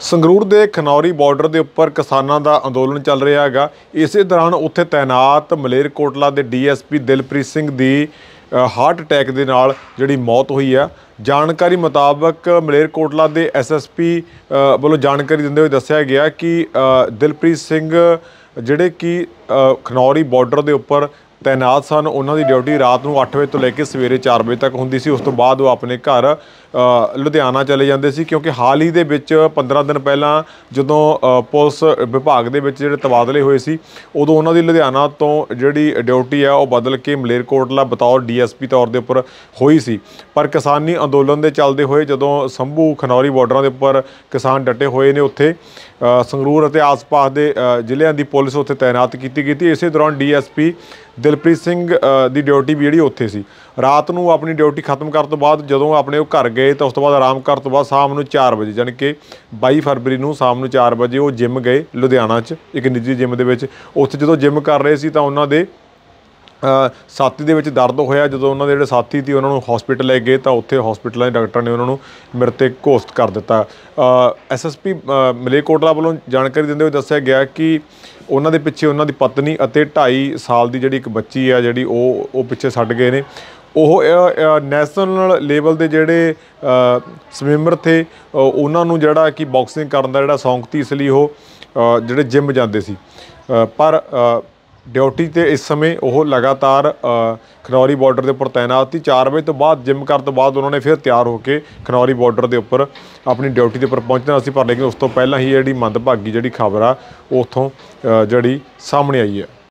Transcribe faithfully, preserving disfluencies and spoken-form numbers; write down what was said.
ਸੰਗਰੂਰ ਦੇ ਖਨੌਰੀ ਬਾਰਡਰ ਦੇ ਉੱਪਰ ਕਿਸਾਨਾਂ ਦਾ ਅੰਦੋਲਨ ਚੱਲ ਰਿਹਾ ਹੈਗਾ। ਇਸੇ ਦੌਰਾਨ ਉੱਥੇ ਤੈਨਾਤ ਮਲੇਰਕੋਟਲਾ ਦੇ D S P Dilpreet Singh ਦੀ ਹਾਰਟ ਅਟੈਕ ਦੇ ਨਾਲ ਜਿਹੜੀ ਮੌਤ ਹੋਈ ਆ। ਜਾਣਕਾਰੀ ਮੁਤਾਬਕ ਮਲੇਰਕੋਟਲਾ ਦੇ ਐਸ ਐਸ ਪੀ ਵੱਲੋਂ ਜਾਣਕਾਰੀ ਦਿੰਦੇ ਹੋਏ ਦੱਸਿਆ ਗਿਆ ਕਿ ਦਿਲਪ੍ਰੀਤ ਸਿੰਘ ਜਿਹੜੇ ਕਿ ਖਨੌਰੀ ਬਾਰਡਰ ਦੇ ਉੱਪਰ तैनात सन। उन्होंने ड्यूटी रात को अठ बजे तो लैके सवेरे चार बजे तक होंदी सी। उस तो बाद वो अपने घर लुधियाना चले जाते सी, क्योंकि हाल ही दे विच पंद्रह दिन पहला जदों पुलिस विभाग दे विच जिहड़े तबादले होए सी, उदों उन्हां दी लुधियाना तो जिहड़ी ड्यूटी है वो बदल के मलेरकोटला बतौर डी एस पी तौर के उपर होई सी। पर किसानी अंदोलन के चलते हुए जदों संभू खनौरी बॉर्डर के उपर किसान डटे हुए ने, उत्थे संगरूर और आस पास के जिलों की पुलिस उत्थे तैनात की गई। इस दौरान D S P Dilpreet Singh की ड्यूटी भी जी उत्थे सी। रात को अपनी ड्यूटी खत्म करने तो बाद जदों अपने घर गए तो उस तो बाद आराम करने तो बाद शाम को चार बजे यानी कि बाई फरवरी को शाम को चार बजे वो जिम गए लुधियाना च, एक निजी जिम के उत्थे जो जिम कर रहे सी तो उन्होंने छाती दे विच दर्द होया। जो उन्होंने जिहड़े साथी थे उन्होंने हॉस्पिटल ले गए तो उत्थे हॉस्पिटल के डॉक्टर ने उन्होंने मृतक घोषित कर दिता। एस एस पी मलेरकोटला वालों जानकारी देंदे हुए दस्सिया गया कि उन्होंने पिछे उन्होंने पत्नी और ढाई साल की जी एक बच्ची है जी वो पिछे छड्ड गए ने। ਉਹ ਨੈਸ਼ਨਲ ਲੈਵਲ ਦੇ ਜਿਹੜੇ ਸਵਿਮਰ थे उन्होंने ਜਿਹੜਾ कि बॉक्सिंग ਕਰਨ ਦਾ ਜਿਹੜਾ शौक ਸੀ, ਇਸ ਲਈ ਉਹ ਜਿਹੜੇ ਜਿਮ ਜਾਂਦੇ ਸੀ। पर ड्यूटी तो इस समय वो लगातार खनौरी बॉर्डर के उपर तैनात थी। चार बजे तो बाद जिम करने तो बाद उन्होंने फिर तैयार होकर खनौरी बॉर्डर के उपर अपनी ड्यूटी के उपर पहुँचना सी। पर लेकिन उस तो पहला ही जी मंदभागी जी खबर आ उतों जी सामने आई है।